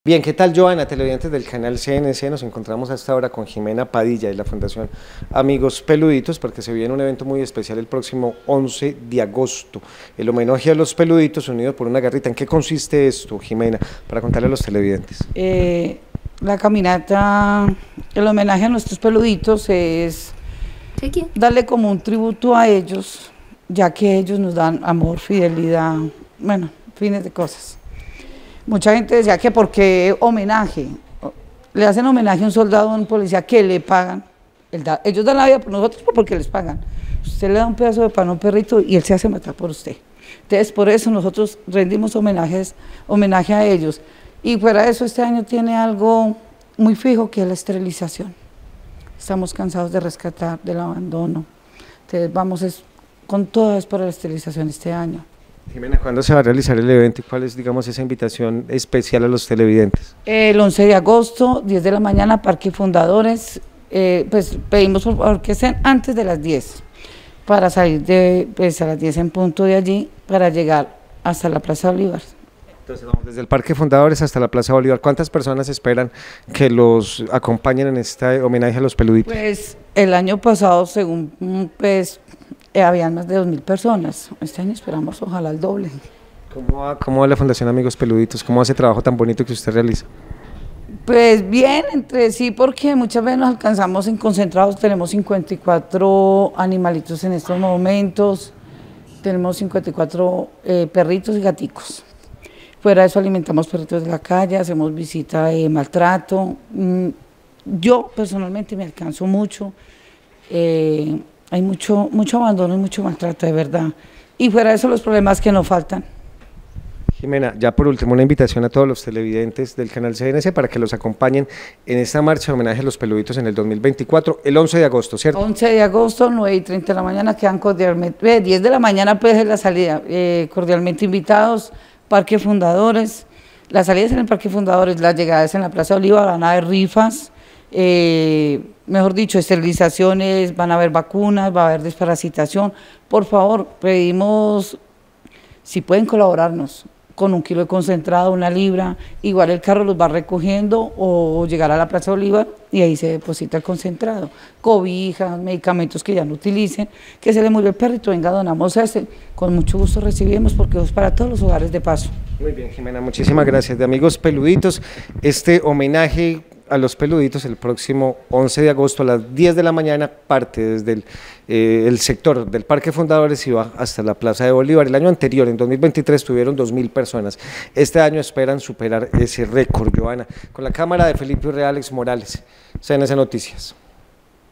Bien, ¿qué tal, Joana? Televidentes del canal CNC, nos encontramos a esta hora con Jimena Padilla de la Fundación Amigos Peluditos, porque se viene un evento muy especial el próximo 11 de agosto, el homenaje a los peluditos unidos por una garrita. ¿En qué consiste esto, Jimena, para contarle a los televidentes? La caminata, el homenaje a nuestros peluditos es darle como un tributo a ellos, ya que ellos nos dan amor, fidelidad, bueno, fines de cosas. Mucha gente decía que porque homenaje, le hacen homenaje a un soldado o a un policía que le pagan, ellos dan la vida por nosotros porque les pagan. Usted le da un pedazo de pan a un perrito y él se hace matar por usted. Entonces por eso nosotros rendimos homenaje a ellos. Y fuera de eso, este año tiene algo muy fijo, que es la esterilización. Estamos cansados de rescatar, del abandono. Entonces vamos con todas para la esterilización este año. Jimena, ¿cuándo se va a realizar el evento y cuál es, digamos, esa invitación especial a los televidentes? El 11 de agosto, 10 de la mañana, Parque Fundadores. Pues pedimos por favor que sean antes de las 10, para salir a las 10 en punto de allí, para llegar hasta la Plaza Bolívar. Entonces vamos desde el Parque Fundadores hasta la Plaza Bolívar. ¿Cuántas personas esperan que los acompañen en este homenaje a los peluditos? Pues el año pasado, según habían más de 2.000 personas. Este año esperamos ojalá el doble. ¿Cómo va la Fundación Amigos Peluditos? ¿Cómo hace trabajo tan bonito que usted realiza? Pues bien, entre sí, porque muchas veces nos alcanzamos en concentrados. Tenemos 54 animalitos en estos momentos, tenemos 54 perritos y gaticos. Fuera de eso alimentamos perritos de la calle, hacemos visita de maltrato. Yo personalmente me alcanzo mucho. Hay mucho abandono y mucho maltrato, de verdad. Y fuera de eso, los problemas que nos faltan. Jimena, ya por último, una invitación a todos los televidentes del canal CNC para que los acompañen en esta marcha de homenaje a los peluditos en el 2024, el 11 de agosto, ¿cierto? 11 de agosto, 9:30 de la mañana, quedan cordialmente, 10 de la mañana pues es la salida, cordialmente invitados, Parque Fundadores. La salida es en el Parque Fundadores, la llegada es en la Plaza Bolívar, van a haber rifas, mejor dicho, esterilizaciones, van a haber vacunas, va a haber desparasitación. Por favor, pedimos, si pueden colaborarnos con 1 kilo de concentrado, 1 libra, igual el carro los va recogiendo o llegar a la Plaza Bolívar y ahí se deposita el concentrado. Cobijas, medicamentos que ya no utilicen, que se le murió el perrito, venga, donamos con mucho gusto recibimos, porque es para todos los hogares de paso. Muy bien, Jimena, muchísimas gracias. De Amigos Peluditos, este homenaje a los peluditos el próximo 11 de agosto a las 10 de la mañana, parte desde el sector del Parque Fundadores y va hasta la Plaza de Bolívar. El año anterior, en 2023, tuvieron 2.000 personas. Este año esperan superar ese récord, Joana. Con la cámara de Felipe Reales Morales, CNC Noticias.